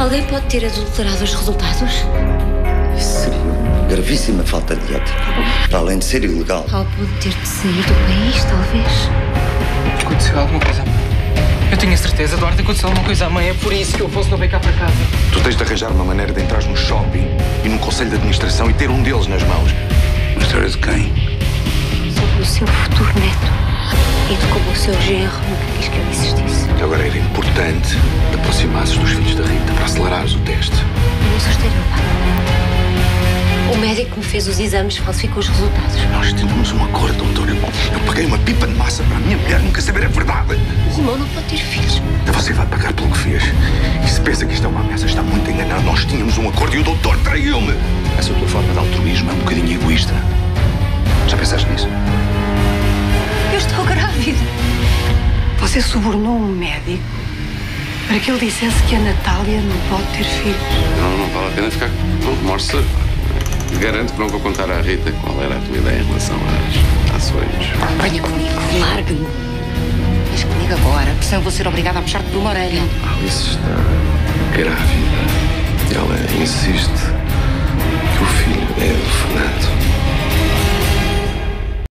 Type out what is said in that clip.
Alguém pode ter adulterado os resultados? Isso seria uma gravíssima falta de ética. Para além de ser ilegal. Ao ponto de ter de sair do país, talvez. Aconteceu alguma coisa à mãe. Eu tenho a certeza, Eduardo, aconteceu alguma coisa à mãe. É por isso que eu posso não vir cá para casa. Tu tens de arranjar uma maneira de entrar no shopping e num conselho de administração e ter um deles nas mãos. Uma história de quem? Sobre o seu futuro neto. E de como o seu genro nunca quis que ele existisse. Agora era importante aproximar-se dos filhos da Rita para acelerares o teste. Eu não sou estereóloga. O médico que me fez os exames falsificou os resultados. Nós tínhamos um acordo, doutor. Eu paguei uma pipa de massa para a minha mulher nunca saber a verdade. O Romão não pode ter filhos. Você vai pagar pelo que fez. E se pensa que isto é uma ameaça, está muito enganado. Nós tínhamos um acordo e o doutor traiu-me. Essa tua forma de altruísmo é um bocadinho egoísta. Já pensaste nisso? Eu estou grávida. Você subornou um médico para que ele dissesse que a Natália não pode ter filhos. Não vale a pena ficar com remorso. Garanto que não vou contar à Rita qual era a tua ideia em relação às ações. Venha comigo, largue-me. Mas comigo agora, porque senão vou ser obrigada a puxar-te por uma orelha. Alice está grávida. Ela insiste que o filho é do Fernando.